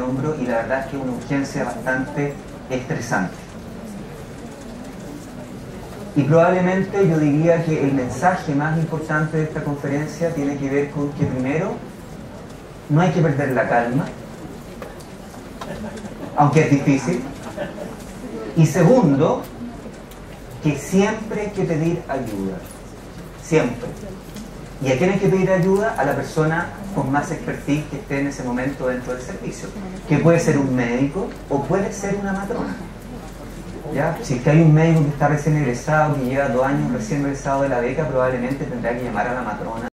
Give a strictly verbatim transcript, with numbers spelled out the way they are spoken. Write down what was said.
hombro y la verdad es que es una urgencia bastante estresante. Y probablemente yo diría que el mensaje más importante de esta conferencia tiene que ver con que primero, no hay que perder la calma, aunque es difícil. Y segundo, que siempre hay que pedir ayuda, siempre. ¿Y a quién hay que pedir ayuda? A la persona con más expertise que esté en ese momento dentro del servicio, que puede ser un médico o puede ser una matrona. ¿Ya? Si es que hay un médico que está recién egresado, que lleva dos años recién egresado de la beca, probablemente tendrá que llamar a la matrona